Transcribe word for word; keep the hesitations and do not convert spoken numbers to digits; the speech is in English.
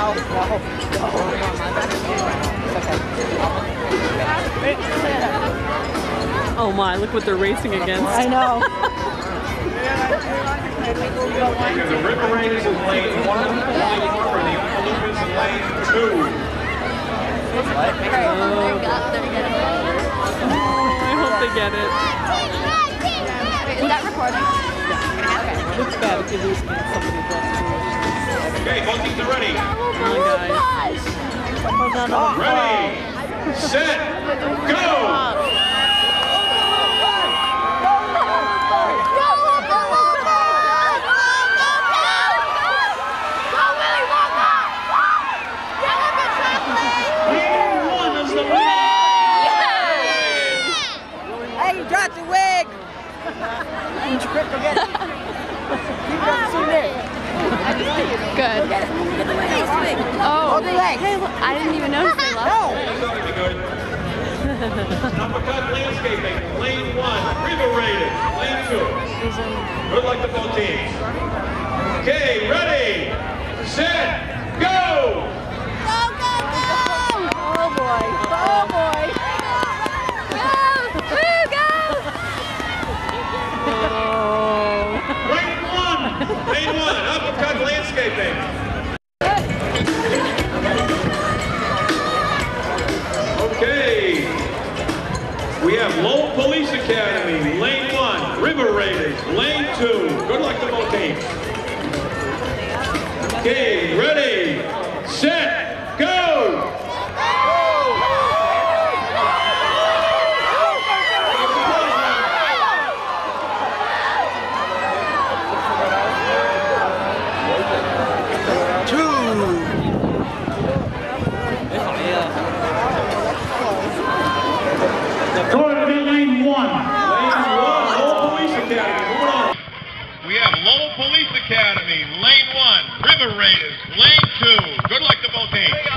Oh my, look what they're racing against. I know. The River Raiders is lane one, lane four, and the Olympus is lane two. Oh. I hope they get it. Wait, is that recording? Yeah. Looks bad if you lose against somebody that's Okay, both teams are ready. Come on, guys. Ready, set, go! Good. Oh, hey, look, I didn't even notice they lost. Uppercut landscaping, lane one, River Raiders, lane two. Good luck to both teams. Okay, ready, set, go! Go, go, go! Oh boy, oh boy. Go, woo, go! Lane one, lane one, uppercut landscaping. Okay, we have Lowell Police Academy, lane one, River Raiders, lane two. Good luck to both teams. Okay, ready, set, go! Lowell Police Academy, lane one, River Raiders, lane two. Good luck to both teams.